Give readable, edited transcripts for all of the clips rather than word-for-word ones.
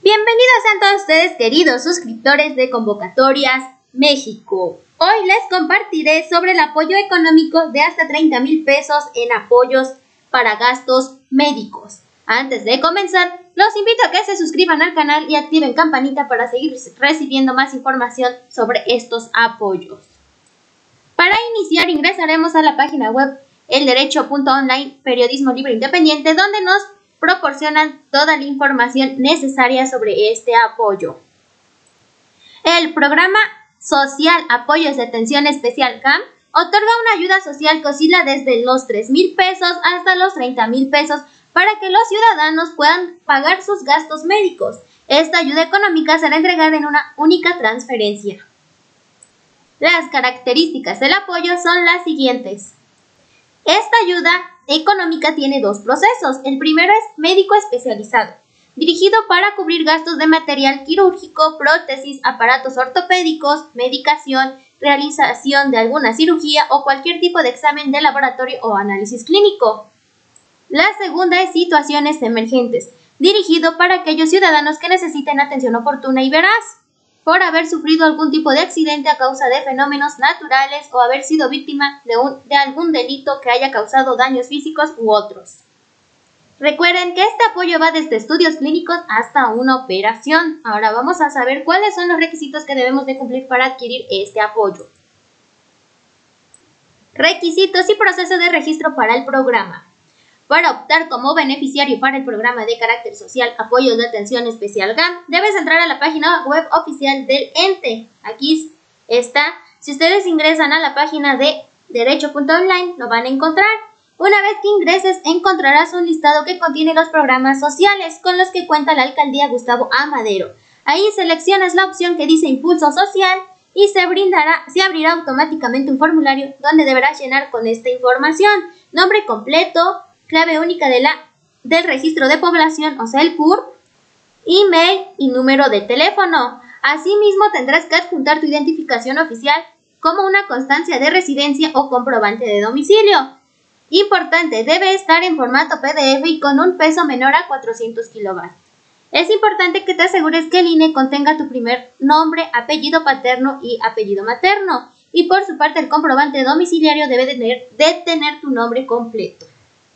Bienvenidos a todos ustedes, queridos suscriptores de Convocatorias México. Hoy les compartiré sobre el apoyo económico de hasta 30,000 pesos en apoyos para gastos médicos. Antes de comenzar, los invito a que se suscriban al canal y activen campanita para seguir recibiendo más información sobre estos apoyos. Para iniciar, ingresaremos a la página web elderecho.online, periodismo libre independiente, donde nos proporcionan toda la información necesaria sobre este apoyo. El Programa Social Apoyos de Atención Especial GAM otorga una ayuda social que oscila desde los 3,000 pesos hasta los 30,000 pesos para que los ciudadanos puedan pagar sus gastos médicos. Esta ayuda económica será entregada en una única transferencia. Las características del apoyo son las siguientes. Esta ayuda económica tiene dos procesos. El primero es médico especializado, dirigido para cubrir gastos de material quirúrgico, prótesis, aparatos ortopédicos, medicación, realización de alguna cirugía o cualquier tipo de examen de laboratorio o análisis clínico. La segunda es situaciones emergentes, dirigido para aquellos ciudadanos que necesiten atención oportuna y veraz, por haber sufrido algún tipo de accidente a causa de fenómenos naturales o haber sido víctima de algún delito que haya causado daños físicos u otros. Recuerden que este apoyo va desde estudios clínicos hasta una operación. Ahora vamos a saber cuáles son los requisitos que debemos de cumplir para adquirir este apoyo. Requisitos y proceso de registro para el programa. Para optar como beneficiario para el programa de carácter social Apoyos de Atención Especial GAM, debes entrar a la página web oficial del ente. Aquí está. Si ustedes ingresan a la página de derecho.online, lo van a encontrar. Una vez que ingreses, encontrarás un listado que contiene los programas sociales con los que cuenta la alcaldía Gustavo A. Madero. Ahí seleccionas la opción que dice Impulso Social y se abrirá automáticamente un formulario donde deberás llenar con esta información: nombre completo, clave única del registro de población, o sea el CUR, email y número de teléfono. Asimismo, tendrás que adjuntar tu identificación oficial como una constancia de residencia o comprobante de domicilio. Importante, debe estar en formato PDF y con un peso menor a 400 kilobytes. Es importante que te asegures que el INE contenga tu primer nombre, apellido paterno y apellido materno. Y por su parte, el comprobante domiciliario debe de tener tu nombre completo.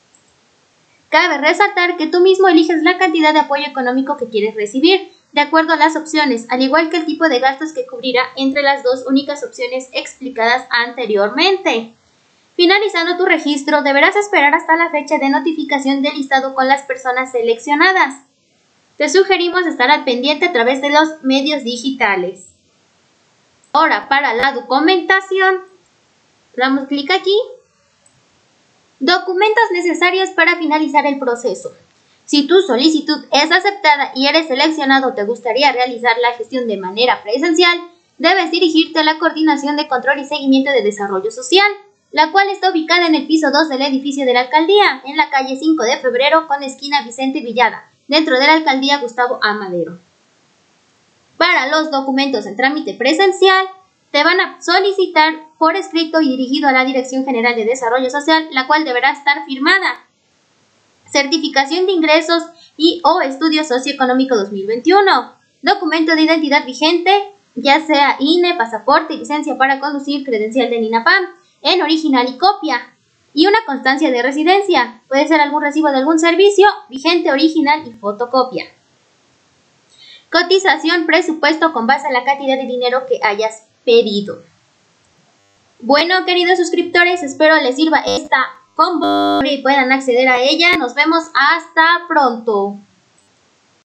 Cabe resaltar que tú mismo eliges la cantidad de apoyo económico que quieres recibir, de acuerdo a las opciones, al igual que el tipo de gastos que cubrirá entre las dos únicas opciones explicadas anteriormente. Finalizando tu registro, deberás esperar hasta la fecha de notificación del listado con las personas seleccionadas. Te sugerimos estar al pendiente a través de los medios digitales. Ahora, para la documentación, damos clic aquí. Documentos necesarios para finalizar el proceso. Si tu solicitud es aceptada y eres seleccionado o te gustaría realizar la gestión de manera presencial, debes dirigirte a la Coordinación de Control y Seguimiento de Desarrollo Social, la cual está ubicada en el piso 2 del edificio de la alcaldía, en la calle 5 de Febrero con esquina Vicente Villada, dentro de la alcaldía Gustavo A. Madero. Para los documentos en trámite presencial, te van a solicitar por escrito y dirigido a la Dirección General de Desarrollo Social, la cual deberá estar firmada. Certificación de ingresos y o estudio socioeconómico 2021. Documento de identidad vigente, ya sea INE, pasaporte, licencia para conducir, credencial del INAPAM, en original y copia. Y una constancia de residencia. Puede ser algún recibo de algún servicio, vigente, original y fotocopia. Cotización, presupuesto con base en la cantidad de dinero que hayas pedido. Bueno, queridos suscriptores, espero les sirva esta convocatoria y puedan acceder a ella. Nos vemos hasta pronto.